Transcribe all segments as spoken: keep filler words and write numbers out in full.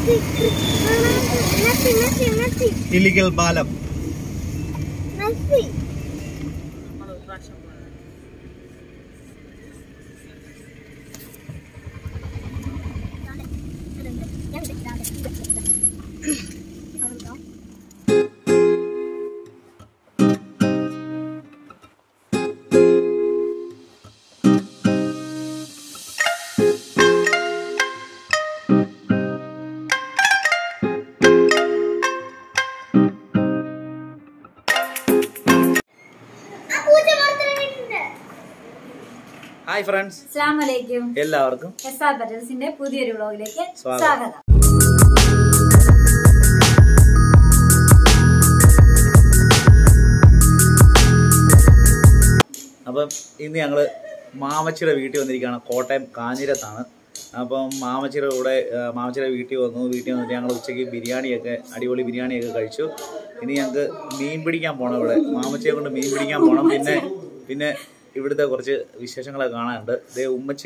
Illegal balam. Hi friends. Assalamu alaikum. എല്ലാവർക്കും Sapajouന്റെ പുതിയൊരു വ്ലോഗിലേക്ക് സ്വാഗതം. അപ്പം ഇന്ന് ഞങ്ങള് മാമച്ചിയുടെ വീട്ടിൽ വന്നിരിക്കുകയാണ്. കോട്ടയം കാഞ്ഞിരത്താണ്. അപ്പം മാമച്ചിയുടെ കൂടെ മാമച്ചിയുടെ വീട്ടിൽ വന്നു. വീട്ടിൽ വന്നിട്ട് ഞങ്ങൾ ഉച്ചയ്ക്ക് ബിരിയാണിയൊക്കെ അടിപൊളി ബിരിയാണിയൊക്കെ കഴിച്ചു. ഇനി ഞങ്ങൾക്ക് മീൻ പിടിക്കാൻ പോകണം. ഇവിടെ മാമച്ചിയെ കൊണ്ട് മീൻ പിടിക്കാൻ പോകണം. പിന്നെ പിന്നെ ഇവിടുത്തെ കുറച്ച് വിശേഷങ്ങളൊക്കെ കാണാനുണ്ട്. ദേ ഉമ്മച്ചി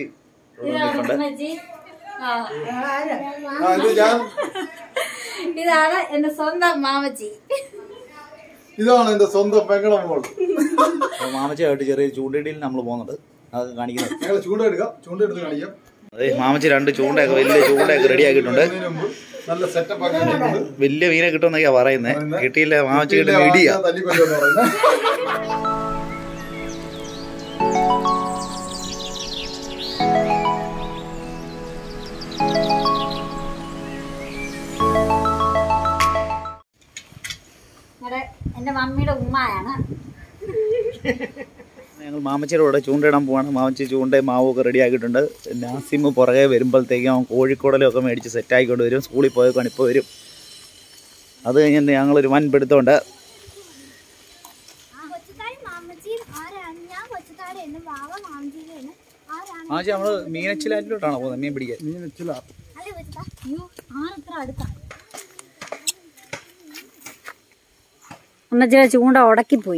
ഇതാണ് എന്റെ സ്വന്തം മാമച്ചി. ഇതാണ് എന്റെ സ്വന്തം പെങ്ങളെ മോൾ. മാമച്ചിയായിട്ട് ചെറിയ ചൂണ്ടയിടിയിൽ നമ്മൾ പോകുന്നുണ്ട്. അതൊക്കെ കാണിക്കുന്നത്. ഞങ്ങൾ ചൂണ്ട എടുക്കാം. ചൂണ്ട എടുത്ത് കാണിക്കാം. അതെ, മാമച്ചി രണ്ട് ചൂണ്ടയൊക്കെ വലിയ ചൂണ്ടയൊക്കെ റെഡി ആക്കിയിട്ടുണ്ട്. നല്ല സെറ്റപ്പ് ആക്കിയിട്ടുണ്ട്. വലിയ മീനെ കിട്ടുമെന്നൊക്കെയാ പറയുന്നത്. കിട്ടിയില്ല. മാമച്ചി കിട്ടി ഇടിയാ. എന്റെ മമ്മിയുടെ ഉമ്മയാണ്. ഞങ്ങൾ മാമച്ചിയുടെ കൂടെ ചൂണ്ടയിടാൻ പോവാണ്. മാമച്ചി ചൂണ്ടയും മാവും ഒക്കെ റെഡി ആക്കിയിട്ടുണ്ട്. നാസിമ് പുറകെ വരുമ്പോഴത്തേക്കും അവൻ കോഴിക്കോടലൊക്കെ മേടിച്ച് സെറ്റായിക്കൊണ്ട് വരും. സ്കൂളിൽ പോയേക്കാണ് ഇപ്പോൾ വരും. അത് കഴിഞ്ഞിട്ട് ഞങ്ങളൊരു വൻ പിടുത്തമുണ്ട്. മാമച്ചി നമ്മൾ മീനച്ചിലാറ്റിലോട്ടാണോ പോകുന്നത് മീൻ പിടിക്കാൻ? മീനച്ചിലാർ. ഒന്നിച്ചിരി ചൂണ്ട ഉടക്കിപ്പോയി.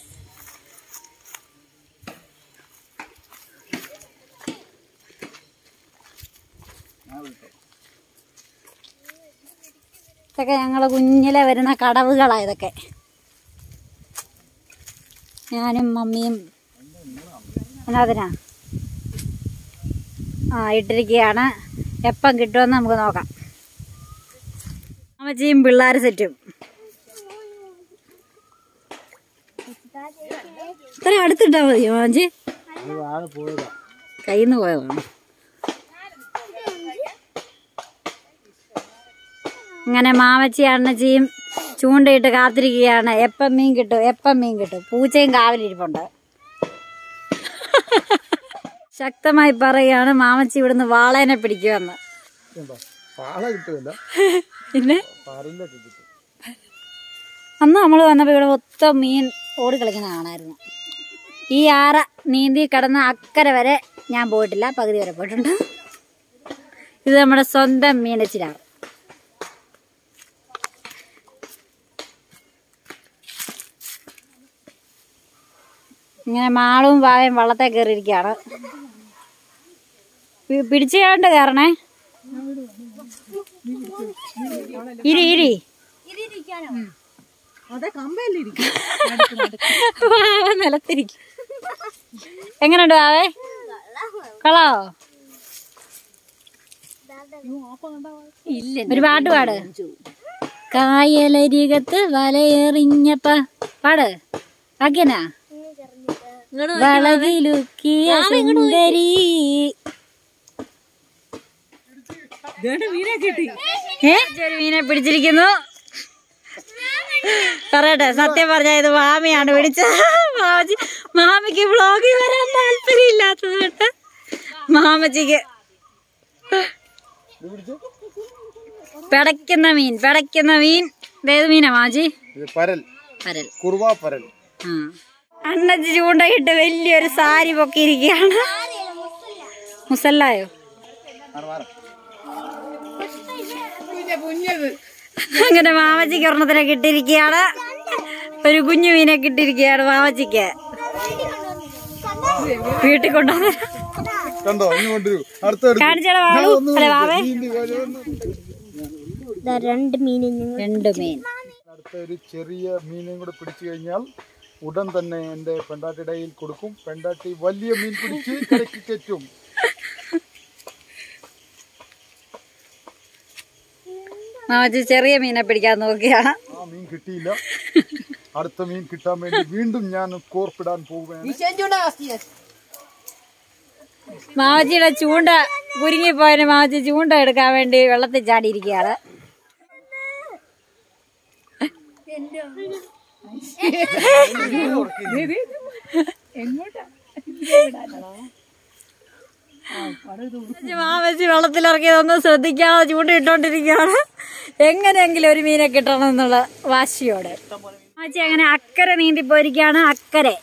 ഇതൊക്കെ ഞങ്ങള് കുഞ്ഞിലെ വരുന്ന കടവുകളാ ഇതൊക്കെ. ഞാനും മമ്മിയും അതിനാ ആ ഇട്ടിരിക്കുകയാണ്. എപ്പം കിട്ടുമെന്ന് നമുക്ക് നോക്കാം. അമ്മച്ചിയും പിള്ളേർ സെറ്റും ഇത്ര അടുത്തിട്ടാ മതി. മാമച്ചി കയ്യിന്ന് പോയതാണ്. അങ്ങനെ മാമച്ചി അണ്ണച്ചിയും ചൂണ്ടയിട്ട് കാത്തിരിക്കുകയാണ്. എപ്പം മീൻ കിട്ടും എപ്പം മീൻ കിട്ടും. പൂച്ചയും കാവലിരിപ്പുണ്ട്. ശക്തമായി പറയുകയാണ് മാമച്ചി ഇവിടുന്ന് വാളേനെ പിടിക്കുമെന്ന്. പിന്നെ അന്ന് നമ്മൾ വന്നപ്പോ ഇവിടെ മൊത്തം മീൻ ഓടി കളിക്കുന്ന കാണായിരുന്നു. ഈ ആറ നീന്തി കടന്ന അക്കരെ വരെ ഞാൻ പോയിട്ടില്ല, പകുതി വരെ പോയിട്ടുണ്ട്. ഇത് നമ്മുടെ സ്വന്തം മീനച്ചിലാണ്. ഇങ്ങനെ മാളും വാവയും വള്ളത്തെ കയറിയിരിക്കുകയാണ്. പിടിച്ചു കണ്ട് കയറണേ. ഇരി ഇരി നിലത്തിരിക്കും. എങ്ങനെയുണ്ട് വാവേ? കളോ ഇല്ല. ഒരു പാട്ട് പാട്. കായലരികത്ത് വലയെറിഞ്ഞപ്പ പാട്. ആക്കിയനാ വളകിലുക്കിയ സുന്ദരി. മീനെ പിടിച്ചിരിക്കുന്നു. പറയട്ടെ, സത്യം പറഞ്ഞ ഇത് മാമിയാണ് പിടിച്ചത്. മാമച്ചി മാമിക്ക് വ്ളോഗിൽ വരാൻ താല്പര്യം ഇല്ലാത്തത് കൊണ്ട് മാമച്ചിക്ക് പിടയ്ക്കുന്ന മീൻ പിടയ്ക്കുന്ന മീൻ ഏത് മീനാ മാമച്ചി? പരൽ. പരൽ. കുറുവാ പരൽ. ആ അണ്ണച്ചി ചൂണ്ടയിട്ട് വലിയൊരു സാരി പൊക്കിയിരിക്കുകയാണ്. മുസല്ലായോ? അങ്ങനെ മാമച്ചിക്ക് ഒരെണ്ണത്തിനെ കിട്ടിയിരിക്കുകയാണ്. ഒരു കുഞ്ഞു മീനെ കിട്ടിയിരിക്കുകയാണ് മാമച്ചിക്ക്. വീട്ടിൽ കൊണ്ടുവന്ന കാണിച്ചോളാം. വാവേ രണ്ട് മീൻ രണ്ട് മീൻ അടുത്ത ഒരു ചെറിയ മീനും കൂടെ പിടിച്ചു കഴിഞ്ഞാൽ ഉടൻ തന്നെ എൻ്റെ പെണ്ടാട്ടിയുടെ കയ്യിൽ കൊടുക്കും. പെണ്ടാട്ടി വലിയ മീൻ പിടിച്ച് കരയ്ക്ക് കയറ്റും. മാമച്ചി ചെറിയ മീനെ പിടിക്കാൻ നോക്കിയാ ആ മീൻ കിട്ടിയില്ല. അടുത്ത മീൻ കിട്ടാൻ വേണ്ടി വീണ്ടും ഞാൻ കോർപ്പിടാൻ പോവുകയാണ്. മാമച്ചിയുടെ ചൂണ്ട കുരുങ്ങിപ്പോയതിന് മാമച്ചി ചൂണ്ട എടുക്കാൻ വേണ്ടി വെള്ളത്തിൽ ചാടിയിരിക്കുകയാണ്. മാമച്ചി വെള്ളത്തിലിറക്കിയതൊന്നും ശ്രദ്ധിക്കാതെ ചൂണ്ട ഇട്ടോണ്ടിരിക്കുകയാണ്. എങ്ങനെയെങ്കിലും ഒരു മീനെ കിട്ടണം എന്നുള്ള വാശിയോടെ മാമച്ചി അങ്ങനെ അക്കരെ നീന്തി പോയിരിക്കുകയാണ്. അക്കരെ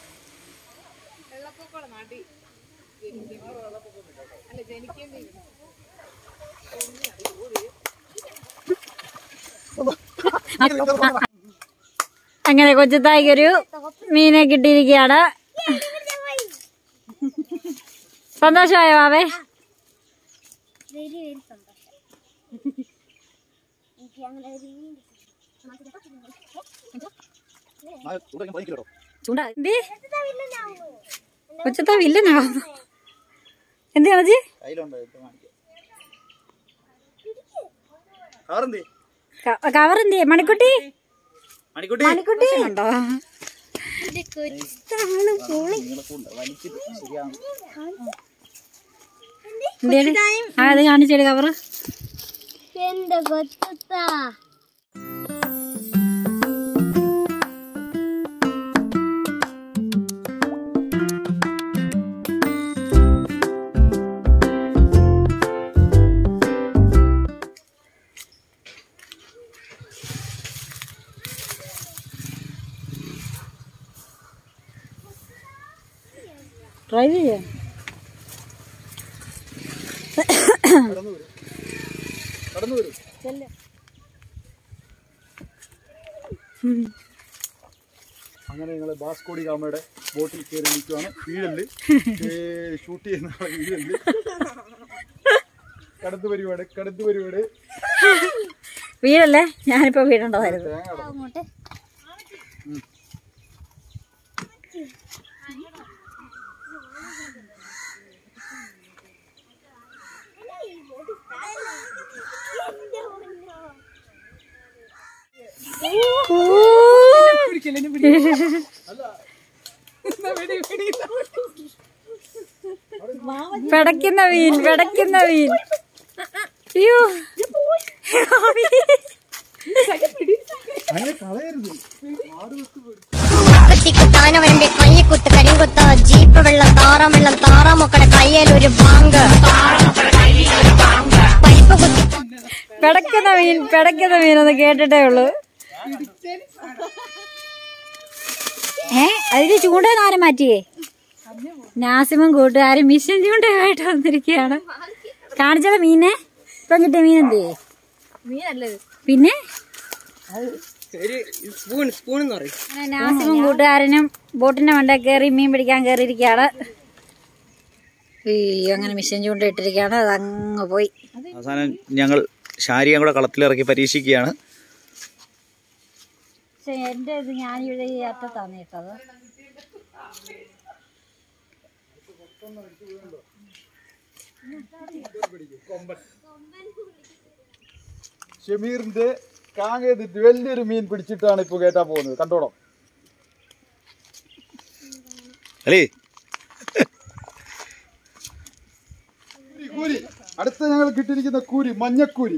അങ്ങനെ കൊച്ചുത്തായിക്കൊരു മീനെ കിട്ടിയിരിക്കുകയാണ്. സന്തോഷമായോ മാവേ? കൊച്ചത്താ വില്ലനാവുന്നു. എന്താണ് ജി കവർ എന്ത് മണിക്കുട്ടി മണിക്കുട്ടി ഉണ്ടോ? അത് കാണിച്ചേടി കവറ്. എന്റെ കൊച്ചത്താ ട്രൈ ചെയ്യാം. അങ്ങനെ ഞങ്ങള് ബാസ്കോടി ഗാമയുടെ ബോട്ടിൽ കയറി നിൽക്കുവാണ്. വീഴല് ഷൂട്ട് ചെയ്യുന്ന വീഴല് കടന്നു പരിപാടി കടന്നു പരിപാടി വീഴല്ലേ? ഞാനിപ്പോ വീഴേണ്ടതായിരുന്നു. പെടക്കുന്ന മീൻ പെടക്കുന്ന മീൻ. അയ്യോ താനവന്റെ കയ്യക്കുത്ത് കരിങ്കുത്ത് ജീപ്പ് വെള്ളം താറാം വെള്ളം താറാമൊക്കടെ കയ്യേലൊരു ബാങ്ക് പൈപ്പ് കുത്തി പെടക്കുന്ന മീൻ പെടക്കുന്ന മീൻ ഒന്ന് കേട്ടിട്ടേ ഉള്ളൂ. ഏ അതിന് ചൂണ്ടേന്ന് ആരും മാറ്റിയേ? നാസിമും കൂട്ടുകാരും മിഷൻ ചൂണ്ടയായിട്ട് വന്നിരിക്കുകയാണ്. കാണിച്ചത് മീനെ ഇപ്പം കിട്ടിയ മീൻ എന്ത് മീനല്ലത് പിന്നെ നാസിമും കൂട്ടുകാരനും ബോട്ടിന്റെ മണ്ടേ കയറി മീൻ പിടിക്കാൻ കയറിയിരിക്കുകയാണ്. അങ്ങനെ മിഷൻ ചൂണ്ട ഇട്ടിരിക്കുകയാണ്. അതങ്ങ് പോയി. അവസാനം ഞങ്ങൾ ശാരിയും കൂടെ കളത്തിലിറക്കി പരീക്ഷിക്കുകയാണ്. പക്ഷെ എന്റെ ഇത് ഞാനിവിടെ ഈ അറ്റത്താണ് ഇട്ടത്. ഷമീറിന്റെ കാങ്ങേതിട്ട് വലിയൊരു മീൻ പിടിച്ചിട്ടാണ് ഇപ്പൊ കേട്ടാ പോകുന്നത്. കണ്ടോളോ അല്ലേ? കൂരി അടുത്ത ഞങ്ങൾ കിട്ടിയിരിക്കുന്ന കൂരി മഞ്ഞക്കൂരി.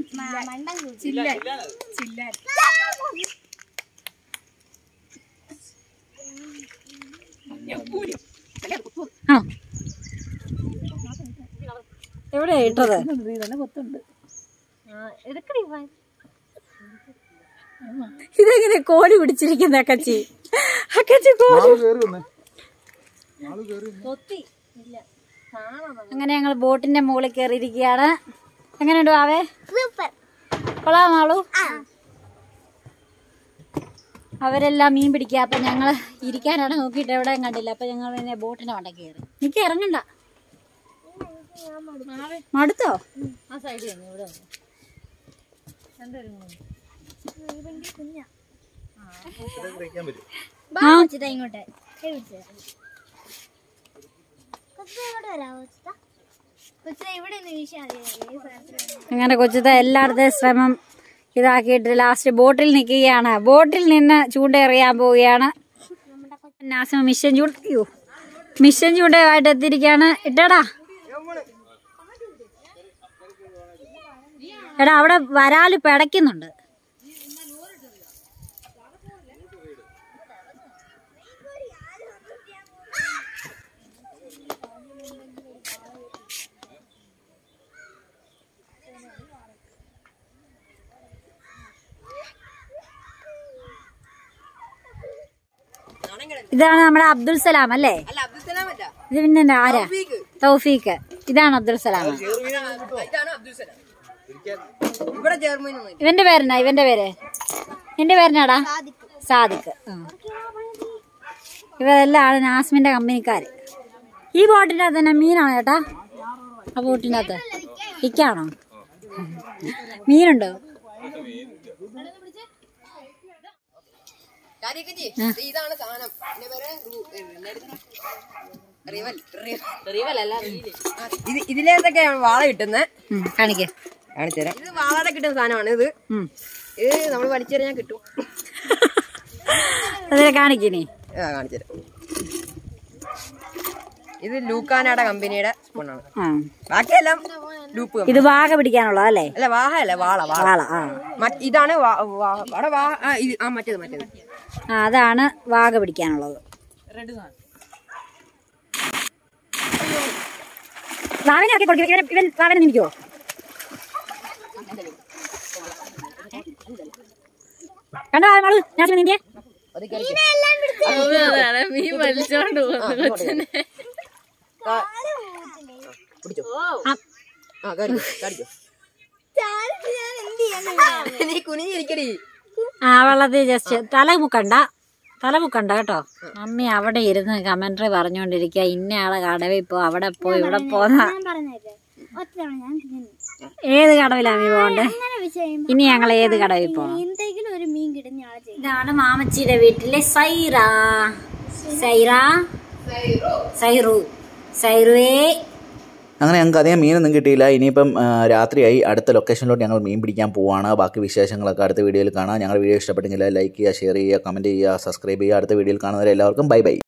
എവിടെയാ ഇട്ടത്? ഇതെങ്ങനെ കോഴി പിടിച്ചിരിക്കുന്ന അക്കച്ചി അക്കച്ചി കോഴി. അങ്ങനെ ഞങ്ങൾ ബോട്ടിന്റെ മുകളിൽ കയറിയിരിക്കുകയാണ്. എങ്ങനെയുണ്ട് ആവേ? കൊള്ളാമാളൂ. അവരെല്ലാം മീൻ പിടിക്കുക. അപ്പൊ ഞങ്ങള് ഇരിക്കാനാണ് നോക്കിയിട്ട് എവിടെയും കണ്ടില്ല. അപ്പൊ ഞങ്ങൾ പിന്നെ ബോട്ടിന്റെ വണ്ട കയറി. എനിക്ക് ഇറങ്ങണ്ട. മടുത്തോ? ആ സൈഡിൽ ഇവിടെ ഇങ്ങോട്ട് അങ്ങനെ കൊച്ചുത എല്ലായിടത്തെ ശ്രമം ഇതാക്കിയിട്ട് ലാസ്റ്റ് ബോട്ടിൽ നിൽക്കുകയാണ്. ബോട്ടിൽ നിന്ന് ചൂണ്ടയെറിയാൻ പോവുകയാണ്. നാസിമ മിഷൻ ചൂണ്ട അയ്യോ മിഷൻ ചൂണ്ടയുമായിട്ട് എത്തിയിരിക്കുകയാണ്. ഇട്ടടാ എടാ അവിടെ വരാല് പിടയ്ക്കുന്നുണ്ട്. ഇതാണ് നമ്മുടെ അബ്ദുൽ സലാം അല്ലേ? ഇത് പിന്നെ ആരാ? തൗഫീഖ്. ഇതാണ് അബ്ദുൽ സലാം. ഇവന്റെ പേരെന്നാ? ഇവന്റെ പേര് എന്റെ പേരെന്നാടാ? സാദിഖ്. ഇവരെല്ലാം നാസ്മിന്റെ കമ്പനിക്കാര്. ഈ ബോട്ടിന്റെ അകത്ത് തന്നെ മീനാണോ ചേട്ടാ? ആ ബോട്ടിന്റെ അകത്ത് ഇക്കാണോ? മീനുണ്ടോ? ഇതാണ് സാധനം. ഇതിലേതൊക്കെയാണ് വാള കിട്ടുന്നത്? കാണിക്കേ കാണിച്ചുതരാം. ഇത് വാളയുടെ കിട്ടുന്ന സാധനമാണ്. ഇത് ഇത് നമ്മൾ വലിച്ചെറിഞ്ഞാൽ കിട്ടും. കാണിക്കേ കാണിച്ചുതരാം. ഇത് ലൂക്കാനയുടെ കമ്പനിയുടെ സ്പൂണാണ്. ബാക്കിയെല്ലാം ലൂപ്പ്. ഇത് വാഹ പിടിക്കാനുള്ളത് അല്ലേ? അല്ല വാഹ അല്ല വാള വാള. ഇതാണ് മറ്റേത് മറ്റേത് അതാണ് വാഗ പിടിക്കാനുള്ളത്. വാവിനാക്കി കൊടുക്കും. ഇവൻ വാവനെ നിൽക്കുവോ? കണ്ടോ മോള് ഞാൻ നിന്റെ മീൻ വലിച്ചോണ്ട് പോകുന്നു. നീ കുനിഞ്ഞിരിക്കടി. ആ വെള്ളത്തിൽ ജസ്റ്റ് തല മുക്കണ്ട, തല മുക്കണ്ട കേട്ടോ. മമ്മി അവിടെ ഇരുന്ന് കമന്ററി പറഞ്ഞോണ്ടിരിക്ക. ഇന്നയാളെ കടവിൽ പോ, അവിടെ പോ, ഇവിടെ പോന്ന. ഏത് കടവിലാ മീ പോണ്ടേ? ഇനി ഞങ്ങൾ ഏത് കടവിൽ പോണം? ഇതാണ് മാമച്ചിയുടെ വീട്ടിലെ സൈറ. സൈറ സൈറു സൈറുവേ. അങ്ങനെ ഞങ്ങൾക്ക് അധികം മീനൊന്നും കിട്ടിയില്ല. ഇനിയിപ്പം രാത്രിയായി. അടുത്ത ലൊക്കേഷനിലോട്ട് ഞങ്ങൾ മീൻ പിടിക്കാൻ പോവാണ്. ബാക്കി വിശേഷങ്ങളൊക്കെ അടുത്ത വീഡിയോയിൽ കാണാം. ഞങ്ങളുടെ വീഡിയോ ഇഷ്ടപ്പെട്ടെങ്കിൽ ലൈക്ക് ചെയ്യുക, ഷെയർ ചെയ്യുക, കമൻറ്റ് ചെയ്യുക, സബ്സ്ക്രൈബ് ചെയ്യുക. അടുത്ത വീഡിയോയിൽ കാണുന്നവരെ എല്ലാവർക്കും ബൈ ബൈ.